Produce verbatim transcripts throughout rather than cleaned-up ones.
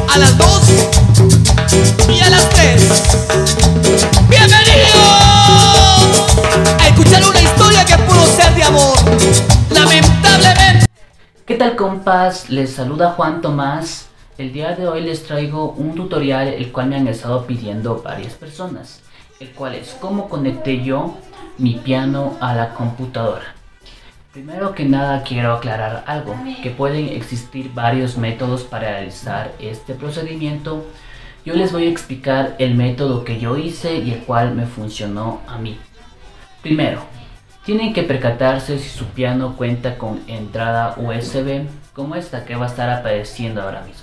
a las dos y a las tres. ¡Bienvenidos a escuchar una historia que pudo ser de amor! Lamentablemente. ¿Qué tal, compas? Les saluda Juan Tomás. El día de hoy les traigo un tutorial el cual me han estado pidiendo varias personas, el cual es cómo conecté yo mi piano a la computadora. Primero que nada quiero aclarar algo, que pueden existir varios métodos para realizar este procedimiento. Yo les voy a explicar el método que yo hice y el cual me funcionó a mí. Primero, tienen que percatarse si su piano cuenta con entrada U S B como esta que va a estar apareciendo ahora mismo.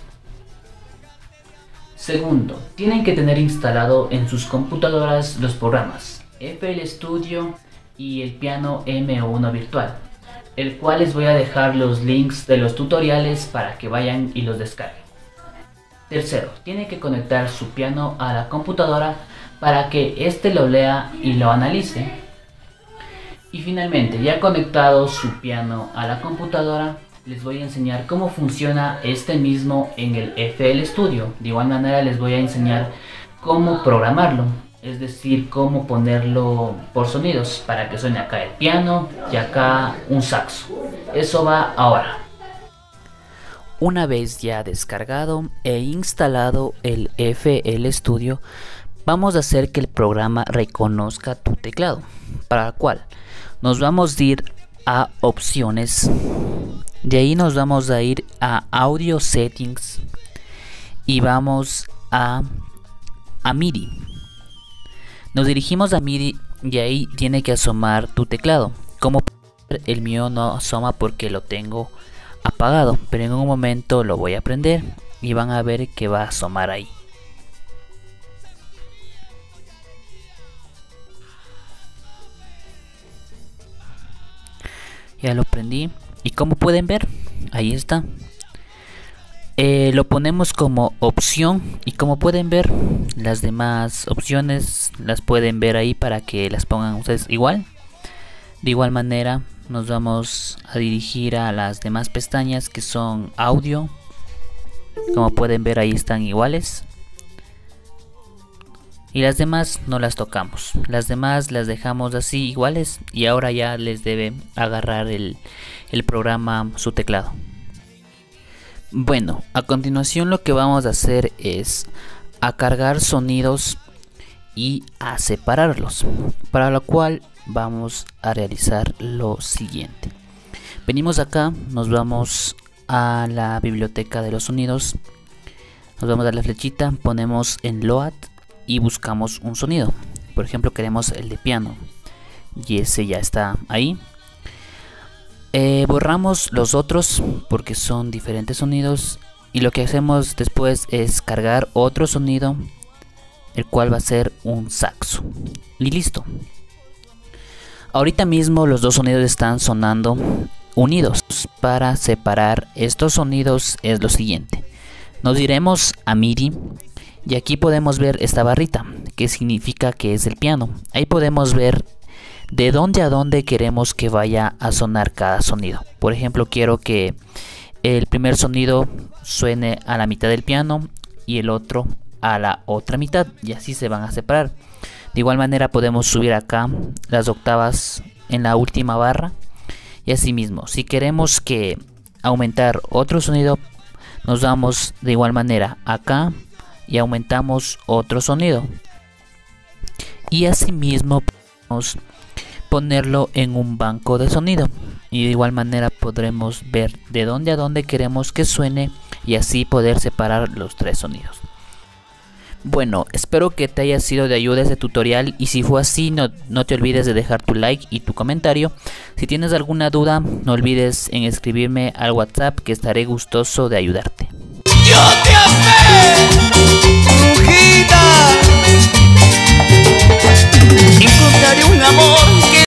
Segundo, tienen que tener instalado en sus computadoras los programas F L Studio y el piano M uno virtual, el cual les voy a dejar los links de los tutoriales para que vayan y los descarguen. Tercero, tienen que conectar su piano a la computadora para que éste lo lea y lo analice. Y finalmente, ya conectado su piano a la computadora, les voy a enseñar cómo funciona este mismo en el F L Studio. De igual manera les voy a enseñar cómo programarlo, es decir, cómo ponerlo por sonidos para que suene acá el piano y acá un saxo. Eso va ahora. Una vez ya descargado e instalado el F L Studio, vamos a hacer que el programa reconozca tu teclado, para lo cual nos vamos a ir a opciones. De ahí nos vamos a ir a Audio Settings y vamos a, a MIDI. Nos dirigimos a MIDI y ahí tiene que asomar tu teclado. Como el mío no asoma porque lo tengo apagado, pero en un momento lo voy a prender y van a ver que va a asomar ahí. Ya lo prendí. Y como pueden ver, ahí está. Eh, lo ponemos como opción y como pueden ver, las demás opciones las pueden ver ahí para que las pongan ustedes igual. De igual manera nos vamos a dirigir a las demás pestañas que son audio. Como pueden ver, ahí están iguales. Y las demás no las tocamos, las demás las dejamos así iguales y ahora ya les debe agarrar el, el programa su teclado. Bueno, a continuación lo que vamos a hacer es a cargar sonidos y a separarlos, para lo cual vamos a realizar lo siguiente. Venimos acá, nos vamos a la biblioteca de los sonidos, nos vamos a la flechita, ponemos en Load y buscamos un sonido. Por ejemplo, queremos el de piano y ese ya está ahí. Eh, borramos los otros porque son diferentes sonidos y lo que hacemos después es cargar otro sonido, el cual va a ser un saxo y listo. Ahorita mismo los dos sonidos están sonando unidos. Para separar estos sonidos es lo siguiente: nos iremos a MIDI y aquí podemos ver esta barrita que significa que es el piano. Ahí podemos ver de dónde a dónde queremos que vaya a sonar cada sonido. Por ejemplo, quiero que el primer sonido suene a la mitad del piano y el otro a la otra mitad, y así se van a separar. De igual manera podemos subir acá las octavas en la última barra, y así mismo si queremos que aumentar otro sonido, nos vamos de igual manera acá y aumentamos otro sonido, y así mismo podemos ponerlo en un banco de sonido y de igual manera podremos ver de dónde a dónde queremos que suene y así poder separar los tres sonidos. Bueno, espero que te haya sido de ayuda este tutorial, y si fue así, no, no te olvides de dejar tu like y tu comentario. Si tienes alguna duda, no olvides en escribirme al WhatsApp, que estaré gustoso de ayudarte. ¡Yo te amé, brujita! Encontraré un amor